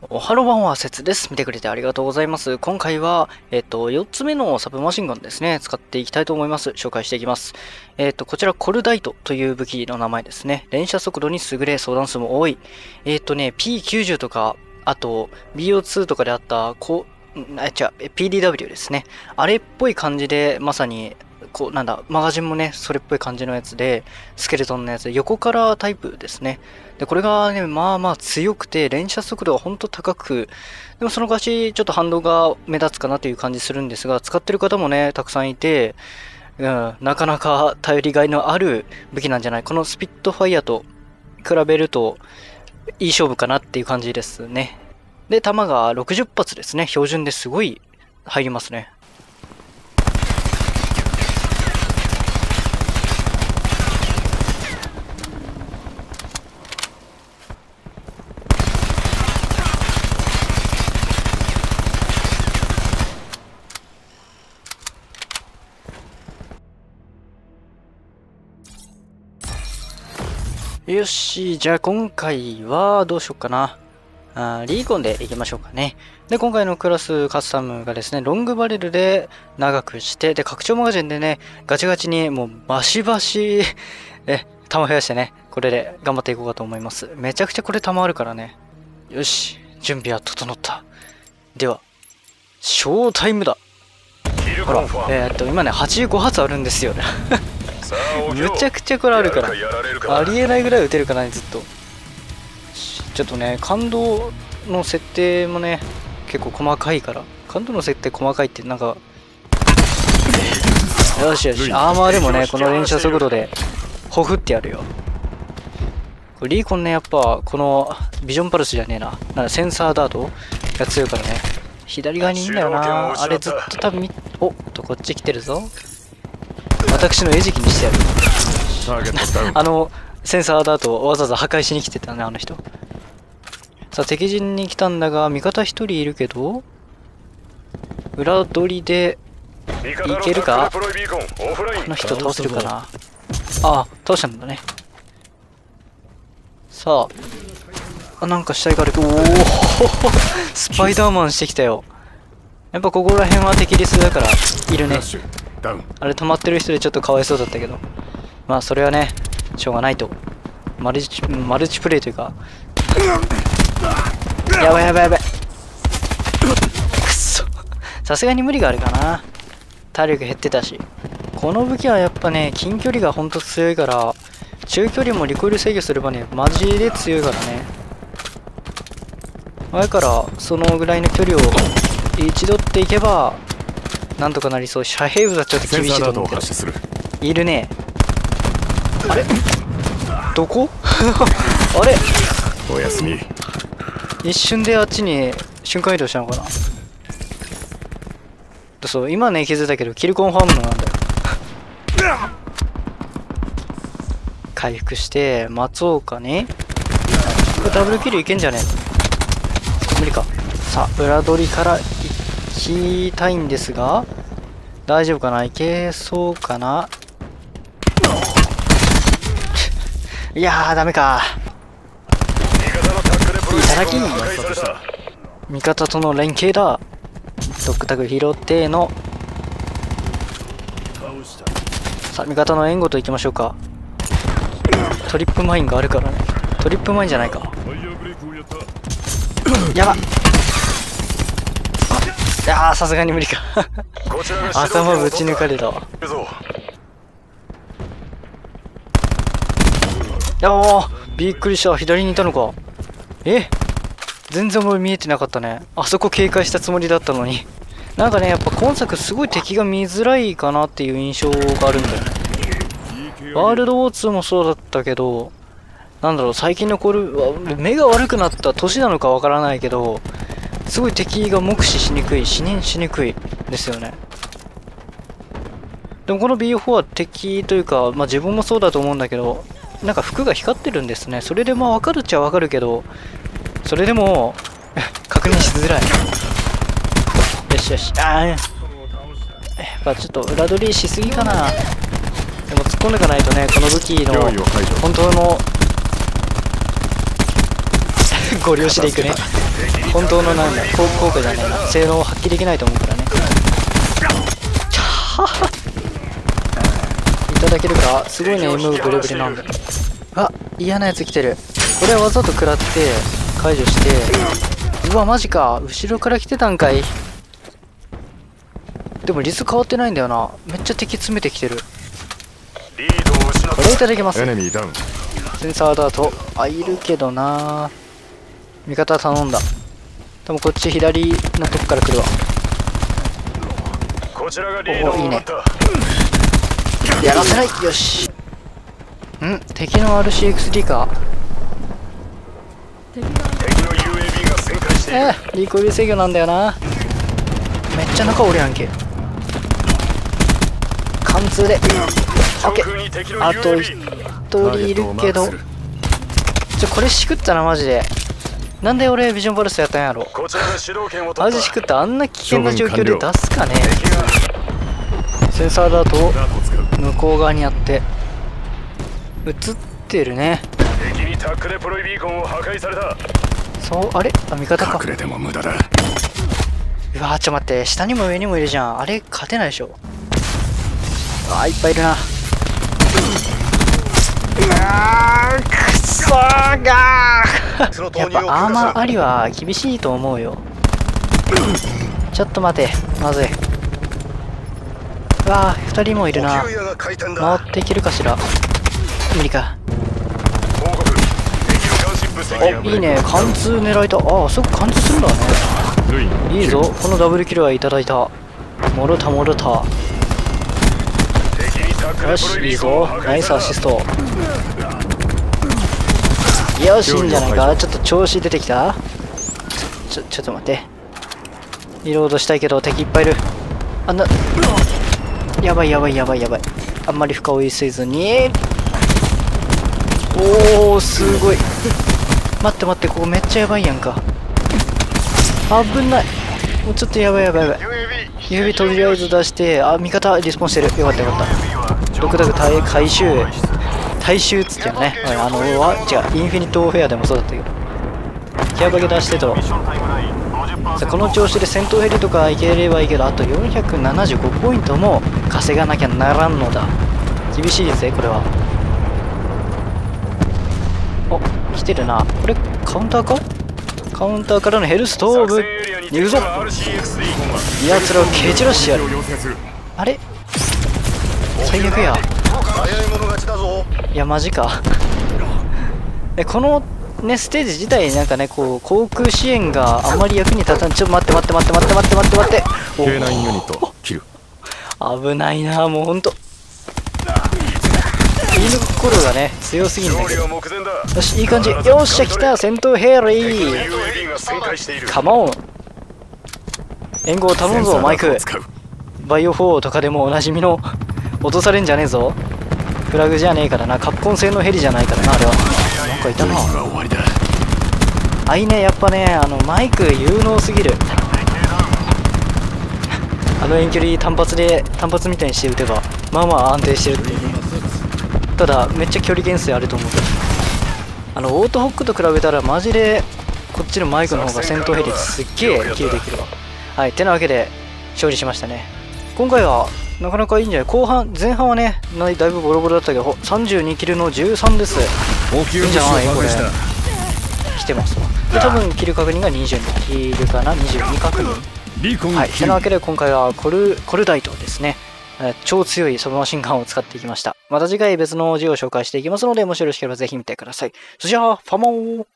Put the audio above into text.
おはろばんはせつです。見てくれてありがとうございます。今回は、4つ目のサブマシンガンですね、使っていきたいと思います。紹介していきます。こちら、コルダイトという武器の名前ですね。連射速度に優れ、相談数も多い。P90 とか、あと、BO2 とかであった、PDW ですね。あれっぽい感じで、まさに、マガジンもね、それっぽい感じのやつで、スケルトンのやつで、横からタイプですね。で、これがね、まあまあ強くて、連射速度がほんと高く、でもその代わし、ちょっと反動が目立つかなという感じするんですが、使ってる方もね、たくさんいて、なかなか頼りがいのある武器なんじゃない。このスピットファイアと比べると、いい勝負かなっていう感じですね。で、弾が60発ですね。標準ですごい入りますね。よし、じゃあ今回はどうしようかな。リーコンでいきましょうかね。で、今回のクラスカスタムがですね、ロングバレルで長くして、で、拡張マガジンでね、ガチガチにもうバシバシ、弾増やしてね、これで頑張っていこうかと思います。めちゃくちゃこれ弾あるからね。よし、準備は整った。では、ショータイムだ。ほら、今ね、85発あるんですよ。むちゃくちゃこれあるからありえないぐらい撃てるからね、ずっと。ちょっとね、感動の設定もね結構細かいから、感動の設定細かいってなんか、よしよし、アーマーでもねこの連射速度でほふってやるよ。これリーコンね、やっぱこのビジョンパルスじゃねえな、なんかセンサーダートが強いからね、左側にいいんだよな。あれずっと多分おっと、こっち来てるぞ。私の餌食にしてやる。センサーだとわざわざ破壊しに来てたね、あの人。さあ、敵陣に来たんだが、味方一人いるけど、裏取りでいけるか。この人倒せるかな。ああ、倒したんだね。さあ、なんか死体がある。おおスパイダーマンしてきたよ。やっぱここら辺は敵リスだからいるね。あれ止まってる人でちょっとかわいそうだったけど、まあそれはねしょうがないと。マルチプレイというか、やばいやばいやばい、くっそ、さすがに無理があるかな。体力減ってたし、この武器はやっぱね近距離がほんと強いから、中距離もリコイル制御すればねマジで強いからね。だからそのぐらいの距離を一度っていけばなんとかなりそう。遮蔽物はちょっと厳しいと思うけどいるね。あれどこあれおやすみ。 一瞬であっちに瞬間移動したのかな。そう、今ね気づいたけどキルコンファームのなんだよ。回復して松岡ね、ダブルキルいけんじゃねえ。無理か。さあ裏取りから行きたいんですが、大丈夫かな、いけそうかな。いやーダメか。いただき、味方との連携だ。ドッグタグ拾っての、さあ味方の援護といきましょうか。トリップマインがあるからね。トリップマインじゃないか。やばっ、いやーさすがに無理か頭ぶち抜かれたわ。びっくりした、左にいたのか。全然俺見えてなかったね。あそこ警戒したつもりだったのに。なんかねやっぱ今作すごい敵が見づらいかなっていう印象があるんだよね。ワールドウォー2もそうだったけど、なんだろう、最近のコール目が悪くなった年なのかわからないけど、すごい敵が目視しにくい、視認しにくいですよね。でもこの BO4 は敵というか、まあ自分もそうだと思うんだけど、なんか服が光ってるんですね。それでまあ分かるっちゃ分かるけど、それでも確認しづらい。よしよし、やっぱちょっと裏取りしすぎかな。でも突っ込んでいかないとね、この武器の本当のご利用しでいくね。本当のなんだ効果じゃないな、性能を発揮できないと思うからね。いただけるか。すごいね M ブレブレなんだ。あ、嫌なやつ来てる。これはわざと食らって解除して。うわマジか、後ろから来てたんかい。でもリズ変わってないんだよな。めっちゃ敵詰めてきてる。これいただきます。センサーダートいるけどな。味方頼んだ。多分こっち左のとこから来るわ。おおいいね。やらせない。よし。敵の RCXD か。リコイル制御なんだよな。めっちゃ中おるやんけ。貫通で OK。 あと1人いるけど、これしくったなマジで。なんで俺ビジョンバルスやったんやろ。マジしくった。あんな危険な状況で出すかね。センサーだと向こう側にあって映ってるね。そうあれ味方か。うわちょ待って、下にも上にもいるじゃん。あれ勝てないでしょ。いっぱいいるな。くそーがーやっぱアーマーありは厳しいと思うよ。ちょっと待て、まずい。うわー2人もいるな。回っていけるかしら。無理か。おいいね、貫通狙いた。あそこ貫通するんだね。いいぞ、このダブルキルはいただいた。もろたもろた。よしいいぞ、ナイスアシスト。よしいいんじゃないか。ちょっと調子出てきた。ちょっと待って、リロードしたいけど敵いっぱいいる。あんなやばいやばいやばいやばい。あんまり深追いせずに。おおすごい。待って待って、ここめっちゃやばいやんか。危ない。もうちょっとやばいやばいやばい。指とりあえず出して、味方リスポンしてる。よかったよかった。ドクダク回収大衆っつってね。違う、インフィニットフェアでもそうだったけど、キャバゲ出してと。さあこの調子で戦闘ヘリとかいければいいけど、あと475ポイントも稼がなきゃならんのだ。厳しいぜこれは。お来てるな。これカウンターか。カウンターからのヘルストーブ行くぞ。やつらを蹴散らしてやる。あれ最悪や。いやマジかこのねステージ自体なんかね、こう航空支援があんまり役に立たん。ちょっと待って待って待って待って待って待って待って。危ないな、もうほんと言い抜く頃がね強すぎんだけど。よしいい感じ。よっしゃ来た戦闘ヘリー。カモン援護を頼むぞマイク。バイオ4とかでもおなじみの落とされんじゃねえぞ。フラグじゃねえからな。カプコン製のヘリじゃないからなあれは。なんかいたな。あいね、やっぱねマイク有能すぎる。遠距離単発みたいにして撃てばまあまあ安定してるっていうね。ただめっちゃ距離減数あると思うけど、オートホックと比べたらマジでこっちのマイクの方が戦闘ヘリすっげえキルできるわ。はい、てなわけで勝利しましたね。今回はなかなかいいんじゃない。前半はねだいぶボロボロだったけど32キルの13です。いいんじゃないこれ。来てますわ。で多分キル確認が22キルかな。22確認。はい、てなわけで今回はコルダイトですね。超強いサブマシンガンを使っていきました。また次回別の銃を紹介していきますので、もしよろしければぜひ見てください。それじゃあファモー。